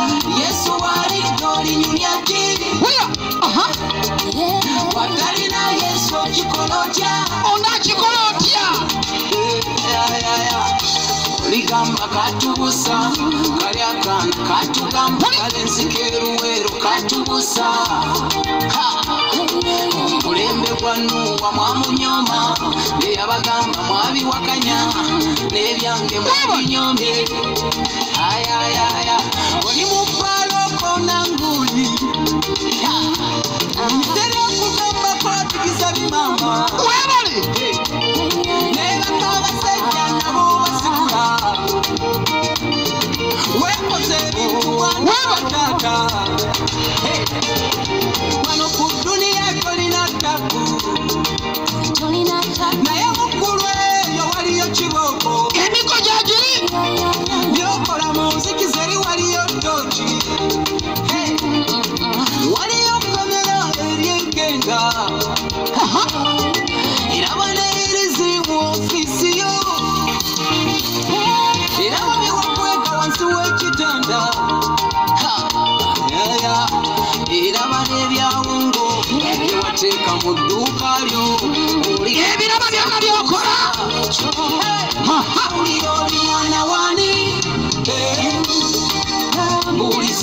Yesu wali doli nyunyaki. Watalina Yesu chikolotia. Ona chikolotia. Ligamba katubusa. Kaliakana katugamba. Kalensikiruwero katubusa. Mulembe kwanu wa mwamunyoma. Neyabagamba mwabiwakanya. Nebyange mwabinyomye. Ayayaya. Oli mupalo kona nguli. Tere kugamba kwa tikisa bimama. Webali. Neba kabasajja nabo basikula. Wekoze bintu wana tata. Wano ku dunia tolina tabu. Naye mukulu eyo waliyo kiboko. Emiko gyagiri. Byokola mu nziki zeri waliyo toki. Waliyo kamera eryenkenga. Era banayirizi mu ofisi yo. Era babiwakweka wansi w'ekitanda. Era banebyawo ngo ebyewateeka mu dduuka lyo.